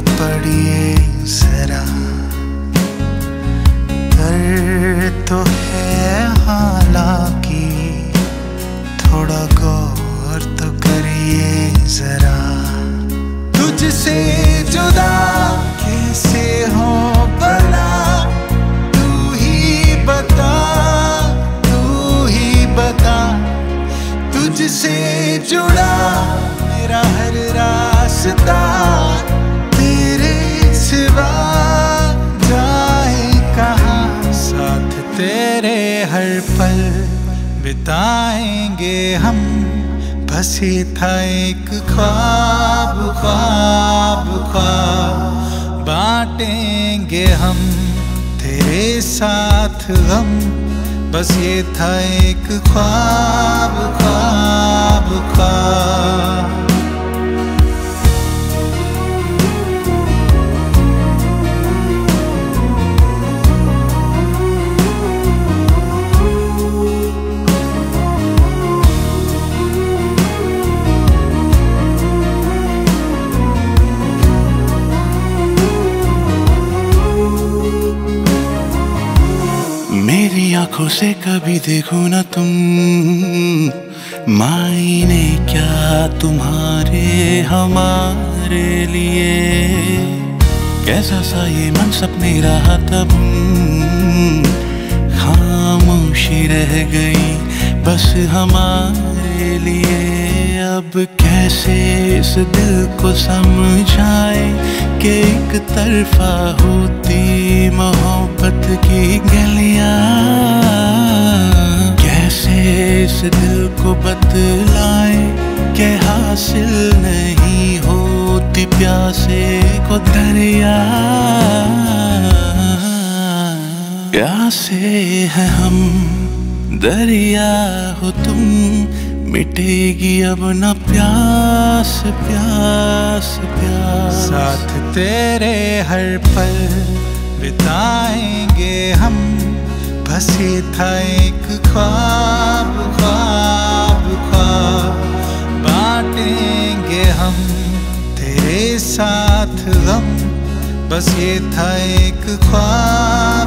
पड़िए जरा, कर तो है हालांकि थोड़ा गौर तो करिए जरा। तुझसे जुदा कैसे हो भला, तू ही बता, तू ही बता। तुझसे जुड़ा मेरा हर रास्ता, तेरे सिवा जाए कहाँ। साथ तेरे हर पल बिताएंगे हम, बस ये था एक ख्वाब ख्वाब ख्वाब। बांटेंगे हम तेरे साथ गम, बस ये था एक ख्वाब ख्वाब ख्वाब। मेरी आंखों से कभी देखो ना तुम, मायने क्या तुम्हारे हमारे लिए। कैसा सा ये मन सपने रहा तब, खामोशी रह गई बस हमारे लिए। अब कैसे इस दिल को समझाए कि एक तरफा होती मोहब्बत की गलियां। कैसे इस दिल को बतलाए कि हासिल नहीं होती प्यासे को दरिया। प्यासे हैं हम दरिया हो तुम, मिटेगी अब न प्यास प्यास प्यास। साथ तेरे हर पल बिताएंगे हम, बस ये था एक ख्वाब ख्वाब ख्वाब। बांटेंगे हम तेरे साथ गम, बस ये था एक ख्वाब